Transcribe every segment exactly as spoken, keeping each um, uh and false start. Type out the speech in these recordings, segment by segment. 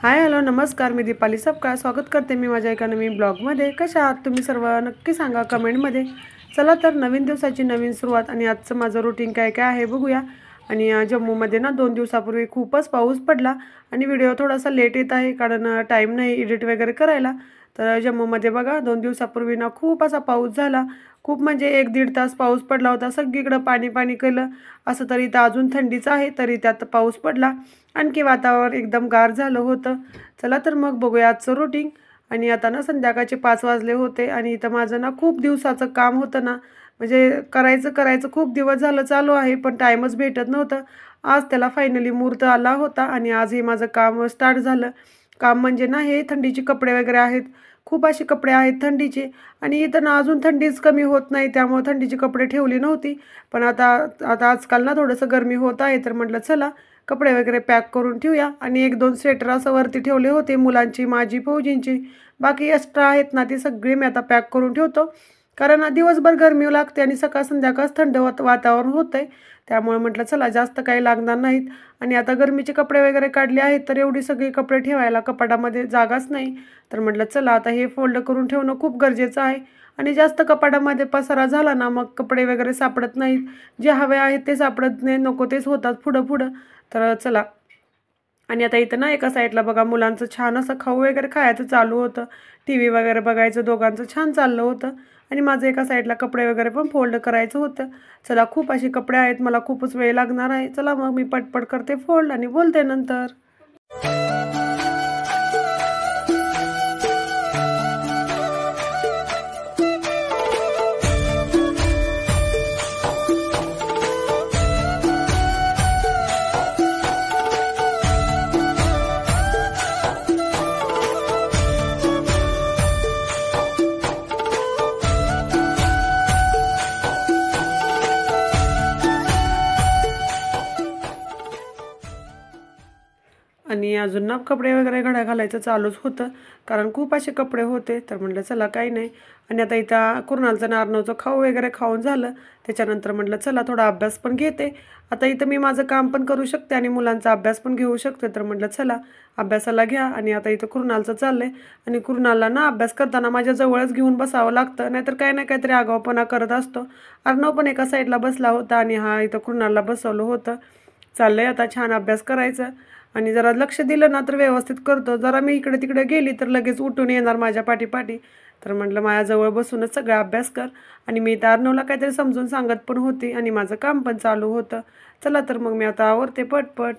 Hi hello नमस्कार, मी दीपाली सबका स्वागत करते मी माझ्या एका नवीन ब्लॉगमध्ये। कशा आहात तुम्ही सर्व नक्की सांगा कमेंटमध्ये। चला तर नवीन दिवसाची नवीन सुरुवात आणि आजचं माझं रुटीन काय काय आहे बघूया। आणि जम्मूमध्ये ना दोन दिवसापूर्वी खूपच पाऊस पडला आणि व्हिडिओ थोडासा लेट येत आहे कारण टाईम नाही एडिट वगैरे करायला। तर जम्मूमध्ये बघा दोन दिवसापूर्वी ना खूप असा पाऊस झाला, खूप म्हणजे एक दीड तास पाऊस पडला होता, सगळीकडे पाणी पाणी केलं असं। तरी तर अजून थंडीच आहे तरी त्यात पाऊस पडला, आणखी वातावरण एकदम गार झालं होतं। चला तर मग बघूया आजचं रुटीन। आणि आता ना संध्याकाळचे पाच वाजले होते आणि इथं माझं ना खूप दिवसाचं काम होतं ना, म्हणजे करायचं करायचं खूप दिवस झालं चालू आहे पण टाईमच भेटत नव्हतं। आज त्याला फायनली मुहूर्त आला होता आणि आज हे माझं काम स्टार्ट झालं। काम म्हणजे ना हे थंडीचे कपडे वगैरे आहेत, खूप असे कपडे आहेत थंडीचे। आणि इथं ना अजून थंडीच कमी होत नाही त्यामुळे थंडीची कपडे ठेवली नव्हती, पण आता आता आजकाल ना थोडंसं गरमी होत आहे तर म्हटलं चला कपडे वगैरे पॅक करून ठेवूया। आणि एक दोन स्वेटर असं वरती ठेवले होते मुलांची, माझी, फौजींची, बाकी एक्स्ट्रा आहेत ना ती सगळी मी आता पॅक करून ठेवतो। कारण दिवसभर गरमी लागते आणि सकाळ संध्याकाळ थंड वातावरण होतंय, त्यामुळे म्हटलं चला जास्त काही लागणार नाहीत। आणि आता गरमीचे कपडे वगैरे काढले आहेत तर एवढी सगळी कपडे ठेवायला कपाटामध्ये जागाच नाही, तर म्हटलं चला आता हे फोल्ड करून ठेवणं खूप गरजेचं आहे। आणि जास्त कपाटामध्ये पसारा झाला ना मग कपडे वगैरे सापडत नाहीत, जे हवे आहेत ते सापडत नाही, नको तेच होतात पुढं पुढं। तर चला, आणि आता इथं ना एका साईडला बघा मुलांचं छान असं खाऊ वगैरे खायचं चालू होतं, टी व्ही वगैरे बघायचं दोघांचं छान चाललं होतं। आणि माझं एका साईडला कपडे वगैरे पण फोल्ड करायचं होतं। चला खूप असे कपडे आहेत, मला खूपच वेळ लागणार आहे, चला मग मी पटपट करते फोल्ड आणि बोलते नंतर। आणि अजून ना कपडे वगैरे घड्या घालायचं चालूच होतं कारण खूप असे कपडे होते, तर म्हटलं चला काही नाही। आणि आता इथं कुणालचं नारनवचं खाऊ वगैरे खाऊन झालं, त्याच्यानंतर म्हटलं चला थोडा अभ्यास पण घेते। आता इथं मी माझं काम पण करू शकते आणि मुलांचा अभ्यास पण घेऊ शकते, तर म्हटलं चला अभ्यासाला घ्या। आणि आता इथं कुणालचं चाललंय आणि कुणालला ना अभ्यास करताना माझ्या जवळच घेऊन बसावं लागतं, नाहीतर काय ना काहीतरी आगाऊपणा करत असतो। अर्णव पण एका साईडला बसला होता आणि हा इथं कुणालला बसवलं होतं। चाललंय आता छान अभ्यास करायचं आणि जरा लक्ष दिलं ना तर व्यवस्थित करतो, जरा मी इकडे तिकडे गेली तर लगेच उठून येणार माझ्या पाठीपाठी। तर म्हटलं माझ्याजवळ बसूनच सगळा अभ्यास कर। आणि मी तर अर्णवला काहीतरी समजून सांगत पण होती आणि माझं काम पण चालू होतं। चला तर मग मी आता आवरते पटपट।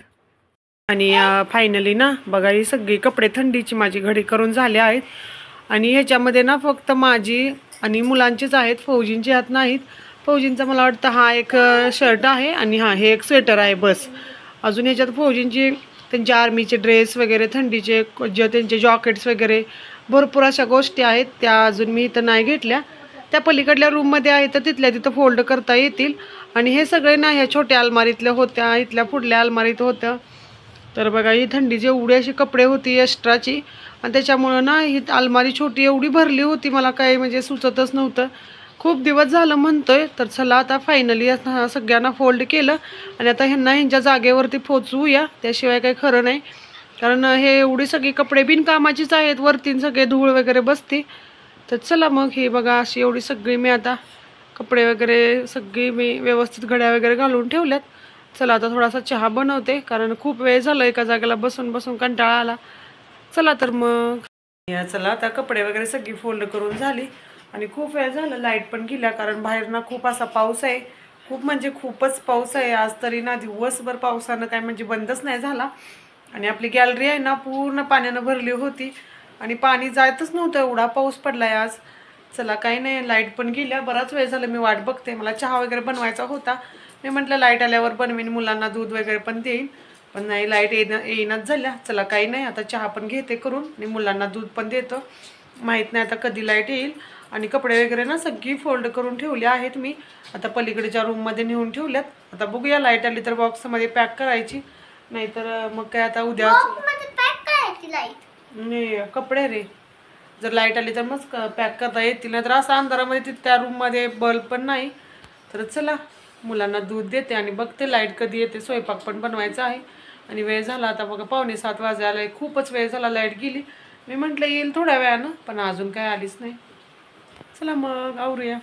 आणि फायनली ना बघा ही सगळी कपडे थंडीची माझी घडी करून झाले आहेत। आणि ह्याच्यामध्ये ना फक्त माझी आणि मुलांचीच आहेत, फौजींची हात नाहीत। फौजींचा मला वाटतं हा एक शर्ट आहे आणि हा हे एक स्वेटर आहे बस। अजून ह्याच्यात फौजींची त्यांचे आर्मीचे ड्रेस वगैरे, थंडीचे जे त्यांचे जॉकेट्स वगैरे भरपूर अशा गोष्टी आहेत, त्या अजून मी इथं नाही घेतल्या, त्या पलीकडल्या रूममध्ये आहेत तर तिथल्या तिथं फोल्ड करता येतील। आणि हे सगळे ना ह्या छोट्या अलमारीतल्या होत्या, इथल्या पुढल्या अलमारीत होत्या। तर बघा ही थंडीची एवढी अशी कपडे होती एक्स्ट्राची आणि त्याच्यामुळं ना ही अलमारी छोटी एवढी भरली होती, मला काही म्हणजे सुचतच नव्हतं। खूप दिवस झालं म्हणतोय, तर चला आता फायनली सगळ्यांना फोल्ड केलं आणि आता ह्यांना ह्यांच्या जागेवरती पोचवूया, त्याशिवाय काही खरं नाही। कारण हे एवढी सगळी कपडे बिनकामाचीच आहेत, वरती सगळे धूळ वगैरे बसते। तर चला मग हे बघा अशी एवढी सगळी मी आता कपडे वगैरे सगळी मी व्यवस्थित घड्या वगैरे घालून ठेवल्यात। चला आता थोडासा चहा बनवते कारण खूप वेळ झाला एका जागेला बसून बसून कंटाळा आला। चला तर मग चला आता कपडे वगैरे सगळी फोल्ड करून झाली आणि खूप वेळ झालं लाईट पण गेल्या कारण बाहेर ना खूप असा पाऊस आहे, खूप म्हणजे खूपच पाऊस आहे आज। तरी ना दिवसभर पावसानं काय म्हणजे बंदच नाही झाला आणि आपली गॅलरी आहे ना पूर्ण पाण्यानं भरली होती आणि पाणी जायतच नव्हतं, एवढा पाऊस पडलाय आज। चला काही नाही, लाईट पण गेल्या, बराच वेळ झालं मी वाट बघते, मला चहा वगैरे बनवायचा होता। मी म्हटलं लाईट आल्यावर बनवीन, मुलांना दूध वगैरे पण देईन, पण नाही लाईट येणं येईनाच झाल्या। चला काही नाही, आता चहा पण घेते करून आणि मुलांना दूध पण देतो, माहीत नाही आता कधी लाईट येईल। आणि कपडे वगैरे ना सगळी फोल्ड करून ठेवले आहेत मी, आता पलीकडच्या रूममध्ये नेऊन ठेवल्यात। आता बघूया लाईट आली तर बॉक्समध्ये पॅक करायची, नाहीतर मग काय आता उद्या नाही कपडे रे, जर लाईट आली तर मग पॅक करता येतील, नाहीतर असं अंधारामध्ये त्या रूममध्ये बल्ब पण नाही। तर चला मुलांना दूध देते आणि बघते लाईट कधी येते, स्वयंपाक पण बनवायचा आहे। आणि वेळ झाला आता बघा पावणे सात वाजे आलाय, खूपच वेळ झाला लाईट गेली. मी म्हटलं येईल थोड्या वेळानं, पण अजून काय आलीच नाही. चला मग आवरूया.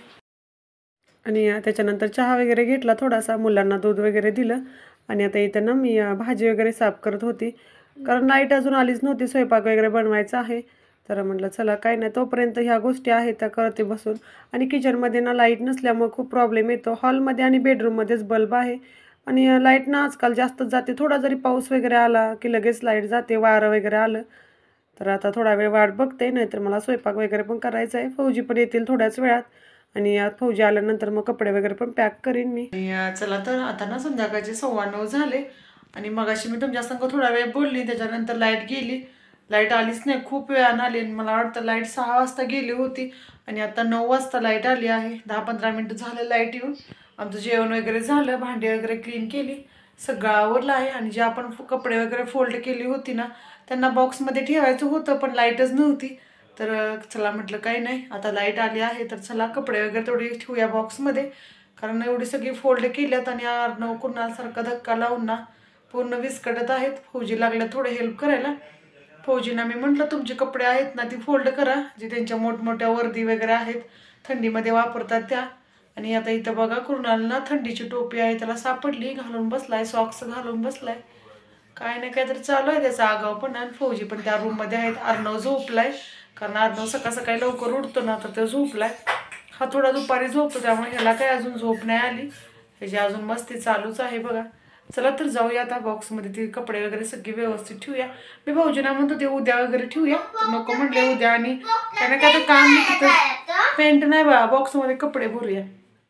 आणि त्याच्यानंतर चहा वगैरे घेतला थोडासा, मुलांना दूध वगैरे दिलं. आणि आता इथं ना मी भाजी वगैरे साफ करत होती, कारण लाईट अजून आलीच नव्हती, स्वयंपाक वगैरे बनवायचा आहे. तर म्हटलं चला काय नाही, तोपर्यंत ह्या गोष्टी आहेत त्या करते बसून. आणि किचनमध्ये ना लाईट नसल्यामुळे खूप प्रॉब्लेम येतो. हॉलमध्ये आणि बेडरूममध्येच बल्ब आहे, आणि लाईट ना आजकाल जास्तच जाते. थोडा जरी पाऊस वगैरे आला की लगेच लाईट जाते, वारं वगैरे आलं तर. आता थोडा वेळ वाट बघते, नाहीतर मला स्वयंपाक वगैरे पण करायचा आहे. फौजी पण येतील थोड्याच वेळात, आणि फौजी आल्यानंतर मग कपडे वगैरे पण पॅक करीन मी. चला तर आता ना संध्याकाळचे सव्वा नऊ झाले, आणि मगाशी मी तुमच्या संग थोडा वेळ बोलली, त्याच्यानंतर लाईट गेली. लाईट आलीच नाही, खूप वेळानं आली. आणि मला वाटतं लाईट सहा वाजता गेली होती, आणि आता नऊ वाजता लाईट आली आहे. दहा पंधरा मिनटं झालं लाईट येऊन. आमचं जेवण वगैरे झालं, भांडी वगैरे क्लीन केली, सगळं आवरलं आहे. आणि जे आपण कपडे वगैरे फोल्ड केली होती ना, त्यांना बॉक्समध्ये ठेवायचं होतं, पण लाईटच नव्हती. तर चला म्हटलं काही नाही, आता लाईट आली आहे तर चला कपडे वगैरे थोडी ठेवूया बॉक्समध्ये. कारण एवढी सगळी फोल्ड केल्यात, आणि अर्णव कुणासारखा धक्का लावून ना पूर्ण विस्कटत आहेत. फौजी लागल्या थोडे हेल्प करायला. फौजींना मी म्हटलं तुमचे कपडे आहेत ना ती फोल्ड करा, जे त्यांच्या मोठमोठ्या वर्दी वगैरे आहेत थंडीमध्ये वापरतात त्या. आणि आता इथं बघा कुणाला थंडीची टोपी आहे त्याला सापडली, घालून बसलाय, सॉक्स घालून बसलाय. काय नाही काय तर चालू आहे त्याचा आगाव पण. आणि फौजी पण त्या रूममध्ये आहेत. अर्णव झोपलाय, कारण अर्णव सकाळ सकाळी लवकर उठतो ना, तर तो झोपलाय. हा थोडा दुपारी झोपतो, त्यामुळे ह्याला काय अजून झोप नाही आली, ह्याची अजून मस्ती चालूच आहे बघा. चला तर जाऊया आता बॉक्समध्ये ते कपडे वगैरे सगळे व्यवस्थित ठेवूया. मी भाऊजींना म्हणतो ते उद्या वगैरे ठेवूया, नको म्हटले उद्या. आणि त्याने काय तर काम तिथं पेंट नाही बा, बॉक्समध्ये कपडे भरूया.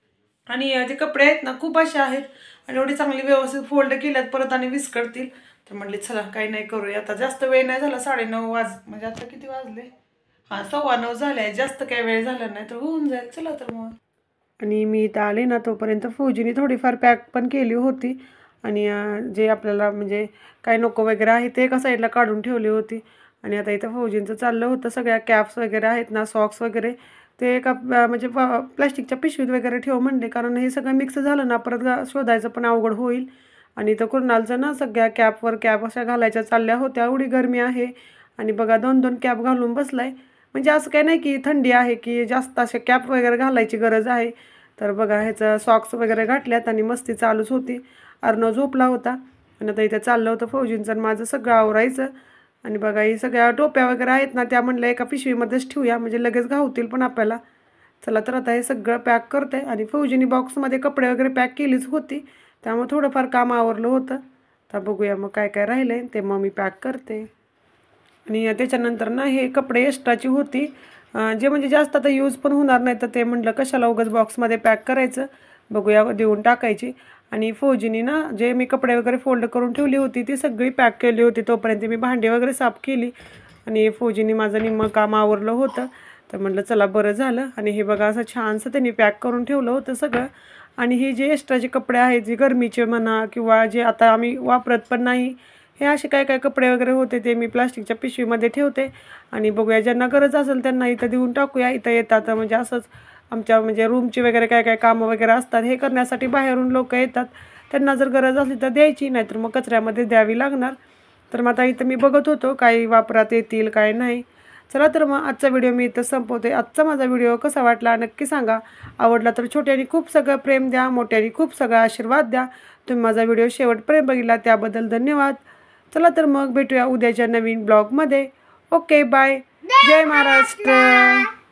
आणि ते कपडे आहेत ना खूप असे आहेत, आणि एवढी चांगली व्यवस्थित फोल्ड केल्यात, परत आणि विस्कटतील. तर म्हटले चला काही नाही करूया. आता जास्त वेळ नाही झाला, साडेनऊ वाज म्हणजे आता किती वाजले, हां सव्वा नऊ झाले, जास्त काही वेळ झाला नाही तर होऊन जाईल. चला तर मग. आणि मी इथं आले ना तोपर्यंत फौजीने थोडीफार पॅक पण केली होती. आणि जे आपल्याला म्हणजे काय नको वगैरे आहे ते एका साईडला काढून ठेवली होती. आणि आता इथं फौजींचं चाललं होतं, सगळ्या कॅप्स वगैरे आहेत ना, सॉक्स वगैरे ते एका म्हणजे प्लॅस्टिकच्या पिशवीत वगैरे ठेव म्हणले, कारण हे सगळं मिक्स झालं ना परत शोधायचं पण अवघड होईल. आणि इथं कुणालचं ना सगळ्या कॅपवर कॅप अशा घालायच्या चालल्या होत्या, एवढी गरमी आहे. आणि बघा दोन दोन कॅप घालून बसलाय. म्हणजे असं काय नाही की थंडी आहे की जास्त अशा कॅप वगैरे घालायची गरज आहे. तर बघा ह्याचं सॉक्स वगैरे घातल्यात, आणि मस्ती चालूच होती. अर्णव झोपला होता, आणि आता इथं चाललं होतं फौजींचं आणि माझं सगळं आवरायचं. आणि बघा ही सगळ्या टोप्या वगैरे आहेत ना, त्या म्हणलं एका पिशवीमध्येच ठेवूया, म्हणजे लगेच घावतील पण आपल्याला. चला तर आता हे सगळं पॅक करते. आणि फौजींनी बॉक्समध्ये कपडे वगैरे पॅक केलीच होती, त्यामुळे थोडंफार काम आवरलं होतं. तर बघूया मग काय काय राहिलं आहे ते मग मी पॅक करते. आणि त्याच्यानंतर ना हे कपडे एक्स्ट्राची होती, जे म्हणजे जास्त आता यूज पण होणार नाही, तर ते म्हटलं कशाला उगाच बॉक्समध्ये पॅक करायचं, बघूया देऊन टाकायची. आणि फौजीनी ना जे मी कपडे वगैरे फोल्ड करून ठेवली होती ती सगळी पॅक केली होती. तोपर्यंत मी भांडी वगैरे साफ केली, आणि फौजीनी माझं निम्मं काम आवरलं होतं. तर म्हटलं चला बरं झालं. आणि हे बघा असं छानसं त्यांनी पॅक करून ठेवलं होतं सगळं. आणि हे जे एक्स्ट्राचे कपडे आहेत, जे गरमीचे म्हणा किंवा जे आता आम्ही वापरत पण नाही, हे असे काय काय कपडे वगैरे होते ते मी प्लास्टिकच्या पिशवीमध्ये ठेवते. आणि बघूया ज्यांना गरज असेल त्यांना इथं देऊन टाकूया. इथं येतात म्हणजे असंच आमच्या म्हणजे रूमची वगैरे काय काय कामं वगैरे असतात, हे करण्यासाठी बाहेरून लोक येतात. त्यांना जर गरज असली तर द्यायची, नाहीतर मग कचऱ्यामध्ये द्यावी लागणार. तर मग आता इथं मी बघत होतो काही वापरात येतील काय नाही. चला तर मग आजचा व्हिडिओ मी इथं संपवते. आजचा माझा व्हिडिओ कसा वाटला नक्की सांगा. आवडला तर छोट्याने खूप सगळं प्रेम द्या, मोठ्याने खूप सगळा आशीर्वाद द्या. तुम्ही माझा व्हिडिओ शेवटपर्यंत बघितला त्याबद्दल धन्यवाद. चला तर मग भेटूया उद्याच्या नवीन ब्लॉगमध्ये. Okay bye. जय महाराष्ट्र.